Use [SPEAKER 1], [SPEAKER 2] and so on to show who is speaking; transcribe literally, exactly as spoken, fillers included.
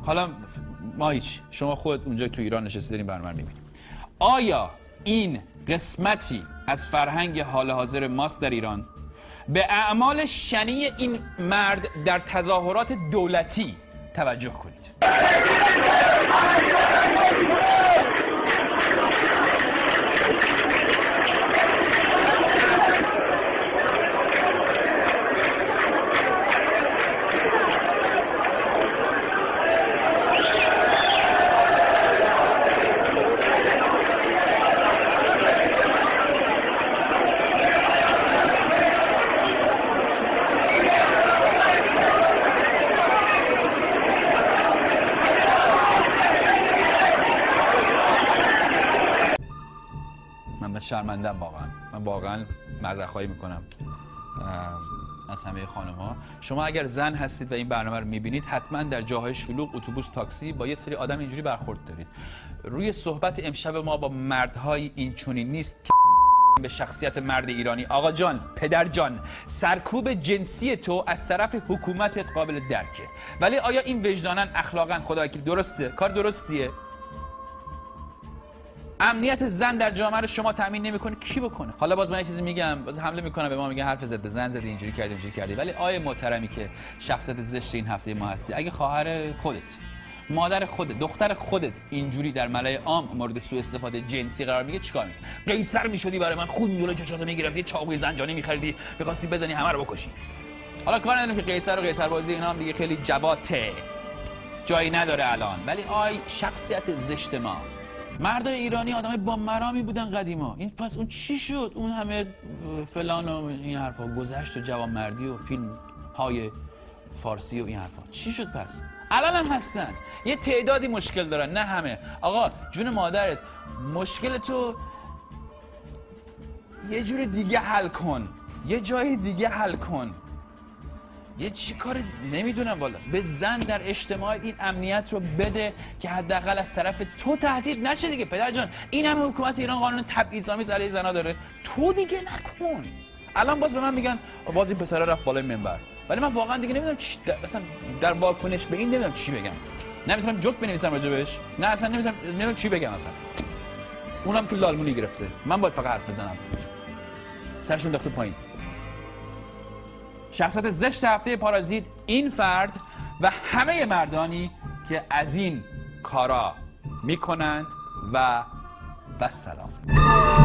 [SPEAKER 1] حالا ما هیچ، شما خود اونجا تو ایران نشسته دارین برنامه رو میبینید. آیا این قسمتی از فرهنگ حال حاضر ماست در ایران؟ به اعمال شنی این مرد در تظاهرات دولتی توجه کنید. من شرمندم واقعا، من واقعا معذرت خواهی میکنم از همه خانم ها. شما اگر زن هستید و این برنامه رو میبینید حتما در جاهای شلوغ، اتوبوس، تاکسی با یه سری آدم اینجوری برخورد دارید. روی صحبت امشب ما با مردهای این چنین نیست که به شخصیت مرد ایرانی. آقا جان، پدر جان، سرکوب جنسی تو از طرف حکومتت قابل درکه، ولی آیا این وجدانن اخلاقا خدای که درسته؟ کار درستیه؟ امنیت زن در جامعه رو شما تامین نمی‌کنه، کی بکنه؟ حالا باز من یه چیزی میگم، باز حمله میکنه به ما، میگن حرف زده زن زدی، اینجوری کردی اینجوری کردی. ولی آیه محترمی که شخصیت زشت این هفته ما هستی، اگه خواهر خودت، مادر خودت، دختر خودت اینجوری در ملأ عام مورد سوء استفاده جنسی قرار میگیره، چیکار می‌کنی؟ قیصر میشدی برای من، خون جلوی چشات میگرفتی، چاقوی زنجانی می‌خریدی، می‌خواستی بزنی همه رو بکشی. حالا کار ندارم که قیصر و قیصر بازی اینا هم دیگه خیلی جواته، جایی نداره الان. ولی آی شخصیت زشت ما، مردای ایرانی آدمای با مرامی بودن قدیما. این پس اون چی شد؟ اون همه فلان و این حرفا گذشت و جوانمردی و فیلم های فارسی و این حرفا چی شد پس؟ الان هم هستن، یه تعدادی مشکل دارن، نه همه. آقا جون مادرت، مشکل تو یه جور دیگه حل کن، یه جای دیگه حل کن. یه چی کار نمیدونم والا. به زن در اجتماع این امنیت رو بده که حداقل از طرف تو تهدید نشه دیگه. پدر جان، این همه حکومت ایران قانون تبعیض‌آمیز علیه زنا داره، تو دیگه نکن. الان باز به من میگن باز این پسره رفت بالای منبر، ولی من واقعا دیگه نمیدونم چی مثلا در واکنش به این نمیدونم چی بگم. نمیتونم جوک بنویسم راجبش، نه اصلا نمیتونم نمیدونم چی بگم اصلا. اونم که لالمونی گرفته، من باید فقط حرف بزنم. سرشون انداخته پایین. شخصیت زشت هفته پارازیت این فرد و همه مردانی که از این کارا میکنند و بسلام.